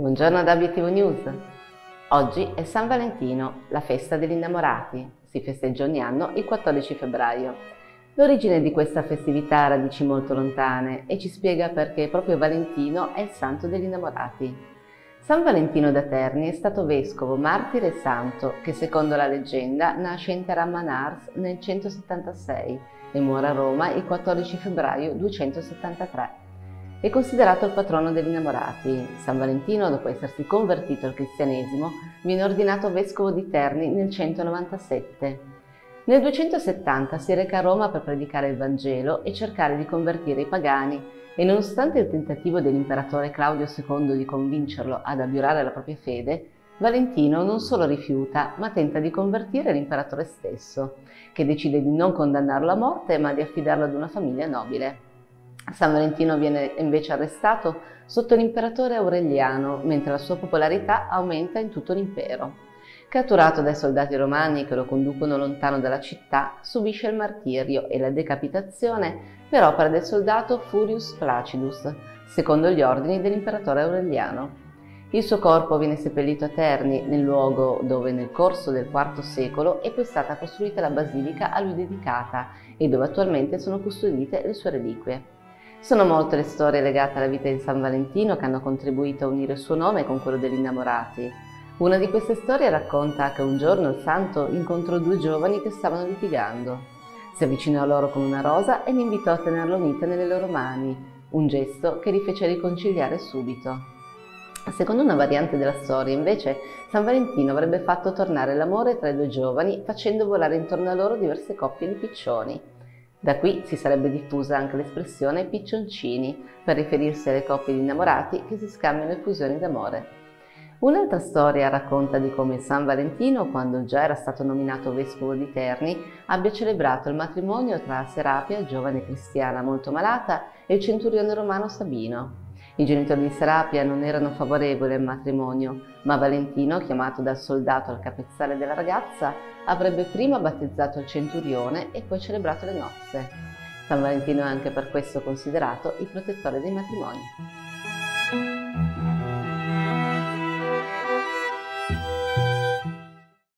Buongiorno da Obiettivo News. Oggi è San Valentino, la festa degli innamorati. Si festeggia ogni anno il 14 febbraio. L'origine di questa festività ha radici molto lontane e ci spiega perché proprio Valentino è il santo degli innamorati. San Valentino da Terni è stato vescovo, martire e santo che, secondo la leggenda, nasce in Terra Ars nel 176 e muore a Roma il 14 febbraio 273. È considerato il patrono degli innamorati. San Valentino, dopo essersi convertito al cristianesimo, viene ordinato vescovo di Terni nel 197. Nel 270 si reca a Roma per predicare il Vangelo e cercare di convertire i pagani e, nonostante il tentativo dell'imperatore Claudio II di convincerlo ad abiurare la propria fede, Valentino non solo rifiuta, ma tenta di convertire l'imperatore stesso, che decide di non condannarlo a morte ma di affidarlo ad una famiglia nobile. San Valentino viene invece arrestato sotto l'imperatore Aureliano, mentre la sua popolarità aumenta in tutto l'impero. Catturato dai soldati romani che lo conducono lontano dalla città, subisce il martirio e la decapitazione per opera del soldato Furius Placidus, secondo gli ordini dell'imperatore Aureliano. Il suo corpo viene seppellito a Terni, nel luogo dove nel corso del IV secolo è poi stata costruita la basilica a lui dedicata e dove attualmente sono custodite le sue reliquie. Sono molte le storie legate alla vita di San Valentino che hanno contribuito a unire il suo nome con quello degli innamorati. Una di queste storie racconta che un giorno il santo incontrò due giovani che stavano litigando. Si avvicinò a loro con una rosa e li invitò a tenerla unita nelle loro mani, un gesto che li fece riconciliare subito. Secondo una variante della storia, invece, San Valentino avrebbe fatto tornare l'amore tra i due giovani facendo volare intorno a loro diverse coppie di piccioni. Da qui si sarebbe diffusa anche l'espressione piccioncini per riferirsi alle coppie di innamorati che si scambiano effusioni d'amore. Un'altra storia racconta di come San Valentino, quando già era stato nominato vescovo di Terni, abbia celebrato il matrimonio tra Serapia, giovane cristiana molto malata, e il centurione romano Sabino. I genitori di Serapia non erano favorevoli al matrimonio, ma Valentino, chiamato dal soldato al capezzale della ragazza, avrebbe prima battezzato il centurione e poi celebrato le nozze. San Valentino è anche per questo considerato il protettore dei matrimoni.